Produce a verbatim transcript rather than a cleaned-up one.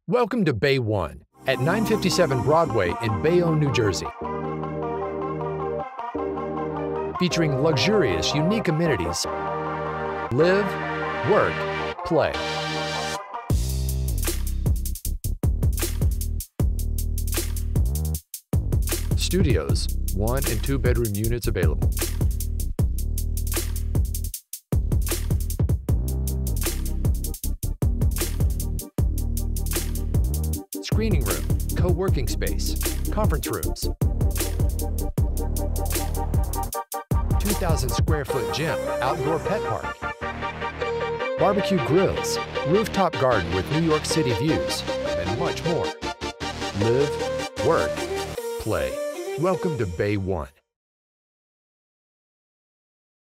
Welcome to Bay One at nine fifty-seven Broadway in Bayonne, New Jersey. Featuring luxurious, unique amenities. Live, work, play. Studios, one and two bedroom units available. Screening room, co-working space, conference rooms. two thousand square foot gym, outdoor pet park. Barbecue grills, rooftop garden with New York City views, and much more. Live, work, play. Welcome to Bay One.